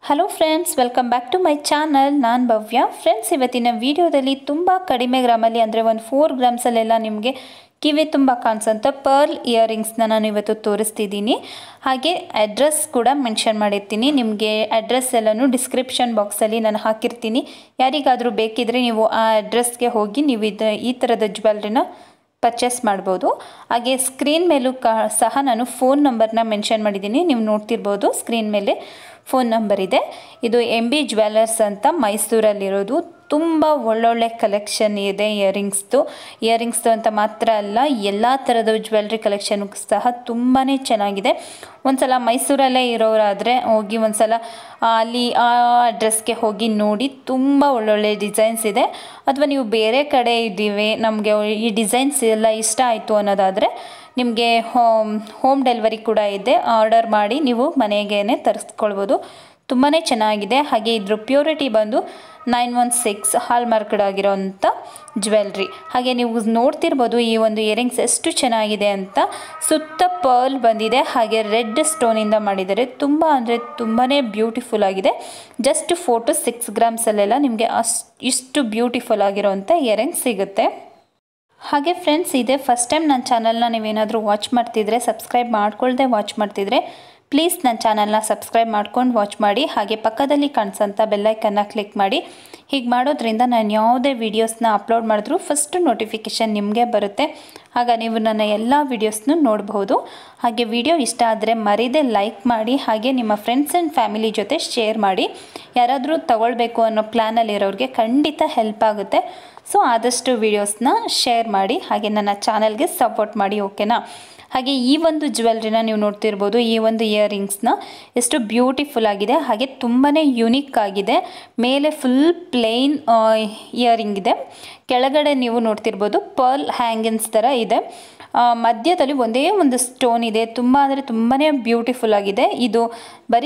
Hello friends, welcome back to my channel. ನಾನು Bhavya. Friends, ಇವತ್ತಿನ ವಿಡಿಯೋದಲ್ಲಿ ತುಂಬ ಕಡಿಮೆ ಗ್ರಾಮಲ್ಲಿ ಅಂದರೆ ಒಂದು 4 ಗ್ರಾಮ್ಸಲ್ಲೆಲ್ಲ ನಿಮಗೆ ಕಿವಿ ತುಂಬ ಕಾಣಿಸೋಂಥ ಪರ್ಲ್ ಇಯರಿಂಗ್ಸ್ನ ನಾನು ಇವತ್ತು ತೋರಿಸ್ತಿದ್ದೀನಿ. ಹಾಗೆ ಅಡ್ರೆಸ್ ಕೂಡ ಮೆನ್ಷನ್ ಮಾಡಿರ್ತೀನಿ. ನಿಮಗೆ ಅಡ್ರೆಸ್ ಎಲ್ಲನೂ ಡಿಸ್ಕ್ರಿಪ್ಷನ್ ಬಾಕ್ಸಲ್ಲಿ ನಾನು ಹಾಕಿರ್ತೀನಿ. ಯಾರಿಗಾದರೂ ಬೇಕಿದ್ದರೆ ನೀವು ಆ ಅಡ್ರೆಸ್ಗೆ ಹೋಗಿ ನೀವು ಈ ಥರದ ಜ್ಯುವೆಲ್ರಿನ ಪರ್ಚೇಸ್ ಮಾಡ್ಬೋದು. ಹಾಗೆ ಸ್ಕ್ರೀನ್ ಮೇಲೂ ಸಹ ನಾನು ಫೋನ್ ನಂಬರ್ನ ಮೆನ್ಷನ್ ಮಾಡಿದ್ದೀನಿ. ನೀವು ನೋಡ್ತಿರ್ಬೋದು, ಸ್ಕ್ರೀನ್ ಮೇಲೆ ಫೋನ್ ನಂಬರ್ ಇದೆ. ಇದು MB ಜ್ಯುವೆಲ್ಲರ್ಸ್ ಅಂತ ಮೈಸೂರಲ್ಲಿರೋದು. ತುಂಬ ಒಳ್ಳೊಳ್ಳೆ ಕಲೆಕ್ಷನ್ ಇದೆ ಇಯರಿಂಗ್ಸ್ದು ಅಂತ ಮಾತ್ರ ಅಲ್ಲ, ಎಲ್ಲ ಥರದ ಜ್ಯುವೆಲ್ರಿ ಕಲೆಕ್ಷನ್ ಸಹ ತುಂಬಾ ಚೆನ್ನಾಗಿದೆ. ಒಂದ್ಸಲ ಮೈಸೂರಲ್ಲೇ ಇರೋರಾದರೆ ಹೋಗಿ ಒಂದ್ಸಲ ಅಲ್ಲಿ ಆ ಅಡ್ರೆಸ್ಗೆ ಹೋಗಿ ನೋಡಿ. ತುಂಬ ಒಳ್ಳೊಳ್ಳೆ ಡಿಸೈನ್ಸ್ ಇದೆ. ಅಥವಾ ನೀವು ಬೇರೆ ಕಡೆ ಇದ್ದೀವಿ, ನಮಗೆ ಈ ಡಿಸೈನ್ಸ್ ಎಲ್ಲ ಇಷ್ಟ ಆಯಿತು ಅನ್ನೋದಾದರೆ ನಿಮಗೆ ಹೋಮ್ ಡೆಲಿವರಿ ಕೂಡ ಇದೆ. ಆರ್ಡರ್ ಮಾಡಿ ನೀವು ಮನೆಗೇ ತರಿಸ್ಕೊಳ್ಬೋದು. ತುಂಬಾ ಚೆನ್ನಾಗಿದೆ. ಹಾಗೆ ಇದ್ರ ಪ್ಯೂರಿಟಿ ಬಂದು 916 ಹಾಲ್ಮಾರ್ಕ್ಡ್ ಆಗಿರೋಂಥ ಜ್ಯುವೆಲ್ರಿ. ಹಾಗೆ ನೀವು ನೋಡ್ತಿರ್ಬೋದು ಈ ಒಂದು ಇಯರಿಂಗ್ಸ್ ಎಷ್ಟು ಚೆನ್ನಾಗಿದೆ ಅಂತ. ಸುತ್ತ ಪರ್ಲ್ ಬಂದಿದೆ, ಹಾಗೆ ರೆಡ್ ಸ್ಟೋನಿಂದ ಮಾಡಿದ್ದಾರೆ. ತುಂಬ ಅಂದರೆ ತುಂಬಾ ಬ್ಯೂಟಿಫುಲ್ ಆಗಿದೆ. ಜಸ್ಟ್ 4 to 6 ಗ್ರಾಮ್ಸಲ್ಲೆಲ್ಲ ನಿಮಗೆ ಇಷ್ಟು ಬ್ಯೂಟಿಫುಲ್ ಆಗಿರೋಂಥ ಇಯರಿಂಗ್ಸ್ ಸಿಗುತ್ತೆ. ಹಾಗೆ ಫ್ರೆಂಡ್ಸ್, ಇದೇ ಫಸ್ಟ್ ಟೈಮ್ ನನ್ನ ಚಾನಲ್ನ ನೀವೇನಾದರೂ ವಾಚ್ ಮಾಡ್ತಿದ್ರೆ, ಸಬ್ಸ್ಕ್ರೈಬ್ ಮಾಡ್ಕೊಳ್ದೆ ವಾಚ್ ಮಾಡ್ತಿದ್ರೆ ಪ್ಲೀಸ್ ನನ್ನ ಚಾನಲ್ನ ಸಬ್ಸ್ಕ್ರೈಬ್ ಮಾಡ್ಕೊಂಡು ವಾಚ್ ಮಾಡಿ. ಹಾಗೆ ಪಕ್ಕದಲ್ಲಿ ಕಾಣಿಸೋಂಥ ಬೆಲ್ಲೈಕನ್ನ ಕ್ಲಿಕ್ ಮಾಡಿ. ಹೀಗೆ ಮಾಡೋದ್ರಿಂದ ನಾನು ಯಾವುದೇ ವೀಡಿಯೋಸ್ನ ಅಪ್ಲೋಡ್ ಮಾಡಿದ್ರೂ ಫಸ್ಟ್ ನೋಟಿಫಿಕೇಷನ್ ನಿಮಗೆ ಬರುತ್ತೆ. ಆಗ ನೀವು ನನ್ನ ಎಲ್ಲ ವೀಡಿಯೋಸ್ನೂ ನೋಡಬಹುದು. ಹಾಗೆ ವಿಡಿಯೋ ಇಷ್ಟ ಆದರೆ ಮರೀದೆ ಲೈಕ್ ಮಾಡಿ. ಹಾಗೆ ನಿಮ್ಮ ಫ್ರೆಂಡ್ಸ್ ಆ್ಯಂಡ್ ಫ್ಯಾಮಿಲಿ ಜೊತೆ ಶೇರ್ ಮಾಡಿ. ಯಾರಾದರೂ ತಗೊಳ್ಬೇಕು ಅನ್ನೋ ಪ್ಲ್ಯಾನಲ್ಲಿರೋರಿಗೆ ಖಂಡಿತ ಹೆಲ್ಪ್ ಆಗುತ್ತೆ. ಸೊ ಆದಷ್ಟು ವೀಡಿಯೋಸ್ನ ಶೇರ್ ಮಾಡಿ. ಹಾಗೆ ನನ್ನ ಚಾನಲ್ಗೆ ಸಪೋರ್ಟ್ ಮಾಡಿ, ಓಕೆನಾ? ಹಾಗೆ ಈ ಒಂದು ಜ್ಯುವೆಲ್ರಿನ ನೀವು ನೋಡ್ತಿರ್ಬೋದು. ಈ ಒಂದು ಇಯರಿಂಗ್ಸ್ನ ಎಷ್ಟು ಬ್ಯೂಟಿಫುಲ್ ಆಗಿದೆ. ಹಾಗೆ ತುಂಬಾ ಯುನಿಕ್ ಆಗಿದೆ. ಮೇಲೆ ಫುಲ್ ಪ್ಲೇನ್ ಇಯರಿಂಗ್ ಇದೆ. ಕೆಳಗಡೆ ನೀವು ನೋಡ್ತಿರ್ಬೋದು ಪರ್ಲ್ ಹ್ಯಾಂಗಿನ್ಸ್ ಥರ ಇದೆ. ಮಧ್ಯದಲ್ಲಿ ಒಂದೇ ಒಂದು ಸ್ಟೋನ್ ಇದೆ. ತುಂಬ ಅಂದರೆ ತುಂಬಾ ಬ್ಯೂಟಿಫುಲ್ ಆಗಿದೆ. ಇದು ಬರೀ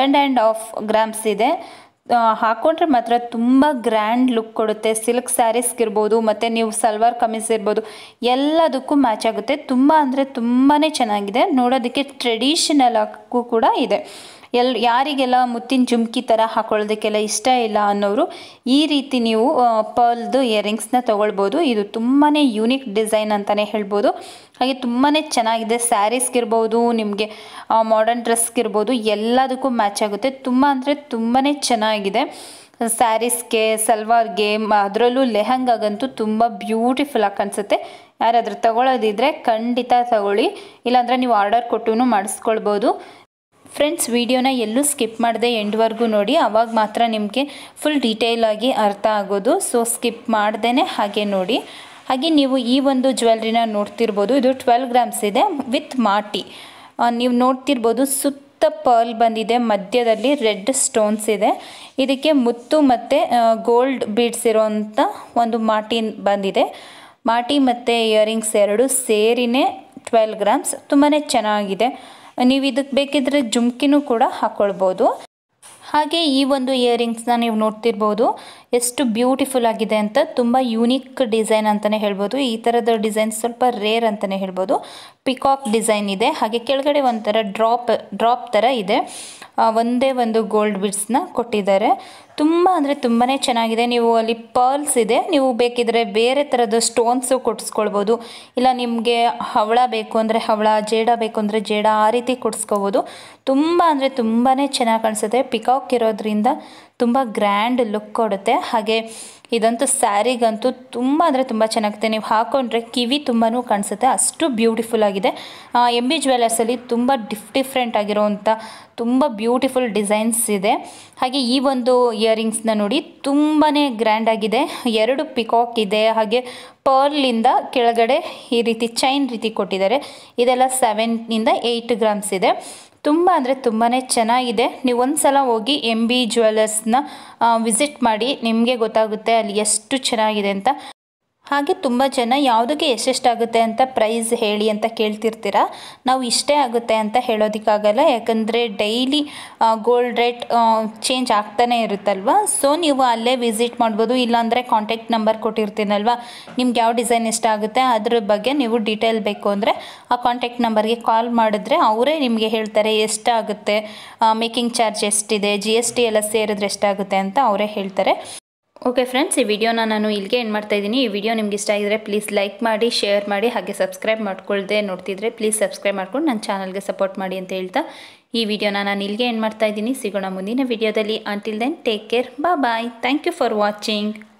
7.5 ಗ್ರಾಮ್ಸ್ ಇದೆ. ಹಾಕೊಂಡ್ರೆ ಮಾತ್ರ ತುಂಬ ಗ್ರ್ಯಾಂಡ್ ಲುಕ್ ಕೊಡುತ್ತೆ. ಸಿಲ್ಕ್ ಸ್ಯಾರೀಸ್ಗಿರ್ಬೋದು, ಮತ್ತು ನೀವು ಸಲ್ವಾರ್ ಕಮೀಸ್ ಇರ್ಬೋದು, ಎಲ್ಲದಕ್ಕೂ ಮ್ಯಾಚ್ ಆಗುತ್ತೆ. ತುಂಬ ಅಂದರೆ ತುಂಬಾ ಚೆನ್ನಾಗಿದೆ. ನೋಡೋದಕ್ಕೆ ಟ್ರೆಡಿಷನಲ್ ಆಗೂ ಕೂಡ ಇದೆ. ಯಾರಿಗೆಲ್ಲ ಮುತ್ತಿನ ಜುಮ್ಕಿ ಥರ ಹಾಕೊಳ್ಳೋದಕ್ಕೆಲ್ಲ ಇಷ್ಟ ಇಲ್ಲ ಅನ್ನೋರು ಈ ರೀತಿ ನೀವು ಪರ್ಲ್ದು ಇಯರಿಂಗ್ಸ್ನ ತೊಗೊಳ್ಬೋದು. ಇದು ತುಂಬಾ ಯೂನಿಕ್ ಡಿಸೈನ್ ಅಂತಲೇ ಹೇಳ್ಬೋದು. ಹಾಗೆ ತುಂಬಾ ಚೆನ್ನಾಗಿದೆ. ಸ್ಯಾರೀಸ್ಗಿರ್ಬೋದು, ನಿಮಗೆ ಮಾಡರ್ನ್ ಡ್ರೆಸ್ಗಿರ್ಬೋದು, ಎಲ್ಲದಕ್ಕೂ ಮ್ಯಾಚ್ ಆಗುತ್ತೆ. ತುಂಬ ಅಂದರೆ ತುಂಬಾ ಚೆನ್ನಾಗಿದೆ. ಸ್ಯಾರೀಸ್ಗೆ, ಸಲ್ವಾರ್ಗೆ, ಅದರಲ್ಲೂ ಲೆಹಂಗಾಗಂತೂ ತುಂಬ ಬ್ಯೂಟಿಫುಲ್ ಆಗಿ ಕಾಣಿಸುತ್ತೆ. ಯಾರಾದರೂ ತಗೊಳ್ಳೋದಿದ್ರೆ ಖಂಡಿತ ತಗೊಳ್ಳಿ. ಇಲ್ಲಾಂದರೆ ನೀವು ಆರ್ಡರ್ ಕೊಟ್ಟು ಮಾಡಿಸ್ಕೊಳ್ಬೋದು. ಫ್ರೆಂಡ್ಸ್, ವಿಡಿಯೋನ ಎಲ್ಲೂ ಸ್ಕಿಪ್ ಮಾಡದೆ ಎಂಡ್ವರೆಗೂ ನೋಡಿ. ಆವಾಗ ಮಾತ್ರ ನಿಮಗೆ ಫುಲ್ ಡೀಟೇಲಾಗಿ ಅರ್ಥ ಆಗೋದು. ಸೊ ಸ್ಕಿಪ್ ಮಾಡ್ದೇ ಹಾಗೆ ನೋಡಿ. ಹಾಗೆ ನೀವು ಈ ಒಂದು ಜ್ಯುವೆಲ್ರಿನ ನೋಡ್ತಿರ್ಬೋದು. ಇದು 12 ಗ್ರಾಮ್ಸ್ ಇದೆ ವಿತ್ ಮಾಟಿ. ನೀವು ನೋಡ್ತಿರ್ಬೋದು ಸುತ್ತ ಪರ್ಲ್ ಬಂದಿದೆ. ಮಧ್ಯದಲ್ಲಿ ರೆಡ್ ಸ್ಟೋನ್ಸ್ ಇದೆ. ಇದಕ್ಕೆ ಮುತ್ತು ಮತ್ತು ಗೋಲ್ಡ್ ಬೀಡ್ಸ್ ಇರೋವಂಥ ಒಂದು ಮಾಟಿ ಬಂದಿದೆ. ಮಾಟಿ ಮತ್ತು ಇಯರಿಂಗ್ಸ್ ಎರಡು ಸೇರಿನೇ 12 ಗ್ರಾಮ್ಸ್. ತುಂಬಾ ಚೆನ್ನಾಗಿದೆ. ನೀವು ಇದಕ್ಕೆ ಬೇಕಿದ್ರೆ ಜುಮ್ಕಿನೂ ಕೂಡ ಹಾಕ್ಕೊಳ್ಬೋದು. ಹಾಗೆ ಈ ಒಂದು ಇಯರಿಂಗ್ಸ್ನ ನೀವು ನೋಡ್ತಿರ್ಬೋದು ಎಷ್ಟು ಬ್ಯೂಟಿಫುಲ್ ಆಗಿದೆ ಅಂತ. ತುಂಬ ಯೂನಿಕ್ ಡಿಸೈನ್ ಅಂತಲೇ ಹೇಳ್ಬೋದು. ಈ ಥರದ ಡಿಸೈನ್ ಸ್ವಲ್ಪ ರೇರ್ ಅಂತಲೇ ಹೇಳ್ಬೋದು. ಪಿಕಾಕ್ ಡಿಸೈನ್ ಇದೆ. ಹಾಗೆ ಕೆಳಗಡೆ ಒಂಥರ ಡ್ರಾಪ್ ಥರ ಇದೆ. ಒಂದೇ ಒಂದು ಗೋಲ್ಡ್ ಬಿಡ್ಸ್ನ ಕೊಟ್ಟಿದ್ದಾರೆ. ತುಂಬ ಅಂದರೆ ತುಂಬಾ ಚೆನ್ನಾಗಿದೆ. ನೀವು ಅಲ್ಲಿ ಪರ್ಲ್ಸ್ ಇದೆ. ನೀವು ಬೇಕಿದ್ರೆ ಬೇರೆ ಥರದ ಸ್ಟೋನ್ಸು ಕೊಡಿಸ್ಕೊಳ್ಬೋದು. ಇಲ್ಲ ನಿಮಗೆ ಹವಳ ಬೇಕು ಅಂದರೆ ಹವಳ, ಜೇಡ ಬೇಕು ಅಂದರೆ ಜೇಡ, ಆ ರೀತಿ ಕೊಡಿಸ್ಕೋಬೋದು. ತುಂಬ ಅಂದರೆ ತುಂಬಾ ಚೆನ್ನಾಗಿ ಕಾಣಿಸುತ್ತೆ. ಪಿಕಾಕ್ ಇರೋದ್ರಿಂದ ತುಂಬ ಗ್ರ್ಯಾಂಡ್ ಲುಕ್ ಕೊಡುತ್ತೆ. ಹಾಗೆ ಇದಂತೂ ಸ್ಯಾರಿಗಂತೂ ತುಂಬ ಅಂದರೆ ತುಂಬ ಚೆನ್ನಾಗುತ್ತೆ. ನೀವು ಹಾಕ್ಕೊಂಡ್ರೆ ಕಿವಿ ತುಂಬಾ ಕಾಣಿಸುತ್ತೆ. ಅಷ್ಟು ಬ್ಯೂಟಿಫುಲ್ ಆಗಿದೆ. MB ಜ್ಯುವೆಲ್ಲರ್ಸಲ್ಲಿ ತುಂಬ ಡಿಫ್ರೆಂಟ್ ಆಗಿರೋವಂಥ ತುಂಬ ಬ್ಯೂಟಿಫುಲ್ ಡಿಸೈನ್ಸ್ ಇದೆ. ಹಾಗೆ ಈ ಒಂದು ಇಯರಿಂಗ್ಸ್ನ ನೋಡಿ, ತುಂಬಾ ಗ್ರ್ಯಾಂಡ್ ಆಗಿದೆ. 2 ಪಿಕಾಕ್ ಇದೆ. ಹಾಗೆ ಪರ್ಲಿಂದ ಕೆಳಗಡೆ ಈ ರೀತಿ ಚೈನ್ ರೀತಿ ಕೊಟ್ಟಿದ್ದಾರೆ. ಇದೆಲ್ಲ 7 to 8 ಗ್ರಾಮ್ಸ್ ಇದೆ. ತುಂಬ ಅಂದರೆ ತುಂಬಾ ಚೆನ್ನಾಗಿದೆ. ನೀವು ಒಂದು ಸಲ ಹೋಗಿ MB ಜ್ಯುವೆಲ್ಲರ್ಸ್ನ ವಿಸಿಟ್ ಮಾಡಿ, ನಿಮಗೆ ಗೊತ್ತಾಗುತ್ತೆ ಅಲ್ಲಿ ಎಷ್ಟು ಚೆನ್ನಾಗಿದೆ ಅಂತ. ಹಾಗೆ ತುಂಬ ಜನ ಯಾವುದಕ್ಕೆ ಎಷ್ಟೆಷ್ಟಾಗುತ್ತೆ ಅಂತ ಪ್ರೈಸ್ ಹೇಳಿ ಅಂತ ಕೇಳ್ತಿರ್ತೀರ. ನಾವು ಇಷ್ಟೇ ಆಗುತ್ತೆ ಅಂತ ಹೇಳೋದಕ್ಕಾಗಲ್ಲ, ಯಾಕಂದರೆ ಡೈಲಿ ಗೋಲ್ಡ್ ರೇಟ್ ಚೇಂಜ್ ಆಗ್ತಾನೆ ಇರುತ್ತಲ್ವ. ಸೊ ನೀವು ಅಲ್ಲೇ ವಿಸಿಟ್ ಮಾಡ್ಬೋದು, ಇಲ್ಲಾಂದರೆ ಕಾಂಟ್ಯಾಕ್ಟ್ ನಂಬರ್ ಕೊಟ್ಟಿರ್ತೀನಲ್ವ, ನಿಮ್ಗೆ ಯಾವ ಡಿಸೈನ್ ಇಷ್ಟ ಆಗುತ್ತೆ ಅದ್ರ ಬಗ್ಗೆ ನೀವು ಡೀಟೇಲ್ ಬೇಕು ಅಂದರೆ ಆ ಕಾಂಟ್ಯಾಕ್ಟ್ ನಂಬರ್ಗೆ ಕಾಲ್ ಮಾಡಿದ್ರೆ ಅವರೇ ನಿಮಗೆ ಹೇಳ್ತಾರೆ ಎಷ್ಟಾಗುತ್ತೆ, ಮೇಕಿಂಗ್ ಚಾರ್ಜ್ ಎಷ್ಟಿದೆ, GST ಎಲ್ಲ ಸೇರಿದ್ರೆ ಎಷ್ಟಾಗುತ್ತೆ ಅಂತ ಅವರೇ ಹೇಳ್ತಾರೆ. ಓಕೆ ಫ್ರೆಂಡ್ಸ್, ಈ ವಿಡಿಯೋನ ನಾನು ಇಲ್ಲಿಗೆ ಎಂಡ್ ಮಾಡ್ತಾ ಇದ್ದೀನಿ. ಈ ವಿಡಿಯೋ ನಿಮ್ಗೆ ಇಷ್ಟ ಆಗಿದ್ರೆ ಪ್ಲೀಸ್ ಲೈಕ್ ಮಾಡಿ, ಶೇರ್ ಮಾಡಿ, ಹಾಗೆ ಸಬ್ಸ್ಕ್ರೈಬ್ ಮಾಡ್ಕೊಳ್ದೆ ನೋಡ್ತಿದ್ರೆ ಪ್ಲೀಸ್ ಸಬ್ಸ್ಕ್ರೈಬ್ ಮಾಡ್ಕೊಂಡು ನನ್ನ ಚಾನಲ್ಗೆ ಸಪೋರ್ಟ್ ಮಾಡಿ ಅಂತ ಹೇಳ್ತಾ ಈ ವಿಡಿಯೋನ ನಾನು ಇಲ್ಲಿಗೆ ಎಂಡ್ ಮಾಡ್ತಾ ಇದ್ದೀನಿ. ಸಿಗೋಣ ಮುಂದಿನ ವಿಡಿಯೋದಲ್ಲಿ. Until then take care, bye. Thank you for watching.